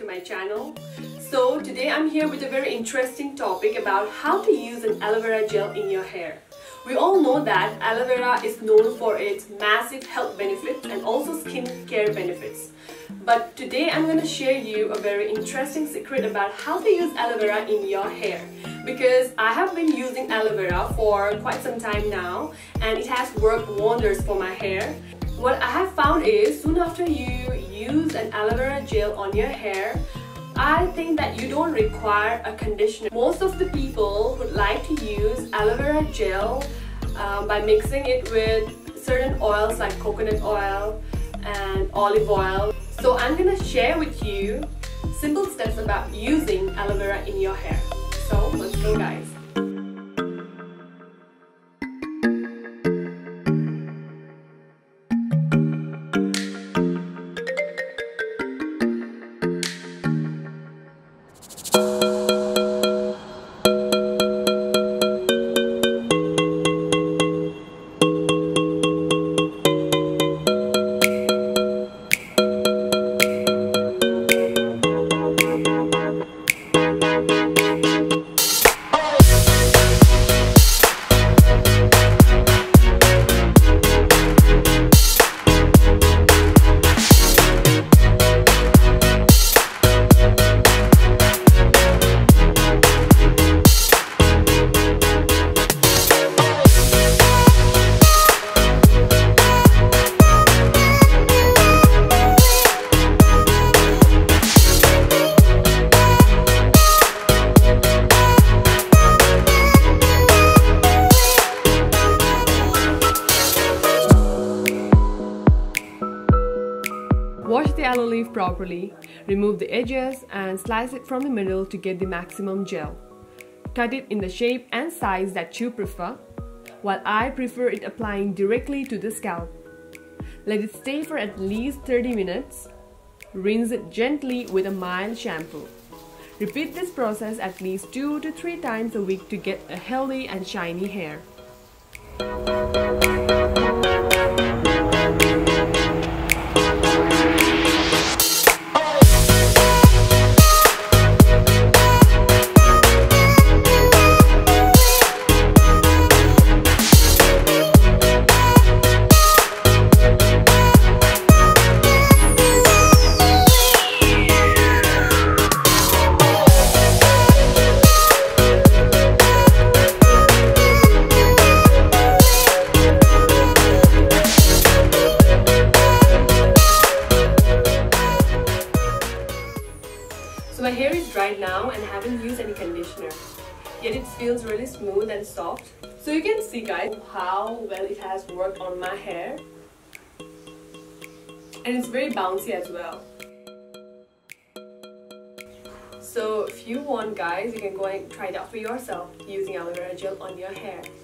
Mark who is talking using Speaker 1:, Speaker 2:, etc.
Speaker 1: my channel. So today I'm here with a very interesting topic about how to use an aloe vera gel in your hair. We all know that aloe vera is known for its massive health benefits and also skin care benefits. But today I'm going to share you a very interesting secret about how to use aloe vera in your hair. Because I have been using aloe vera for quite some time now and it has worked wonders for my hair. What I have found is soon after you use an aloe vera gel on your hair, I think that you don't require a conditioner. Most of the people would like to use aloe vera gel by mixing it with certain oils like coconut oil and olive oil. So I'm gonna share with you simple steps about using aloe vera in your hair. So let's go, guys. Wash the aloe leaf properly, remove the edges and slice it from the middle to get the maximum gel. Cut it in the shape and size that you prefer, while I prefer it applying directly to the scalp. Let it stay for at least 30 minutes. Rinse it gently with a mild shampoo. Repeat this process at least 2 to 3 times a week to get a healthy and shiny hair. So my hair is dried now and I haven't used any conditioner, yet it feels really smooth and soft. So you can see, guys, how well it has worked on my hair, and it's very bouncy as well. So if you want, guys, you can go and try it out for yourself using aloe vera gel on your hair.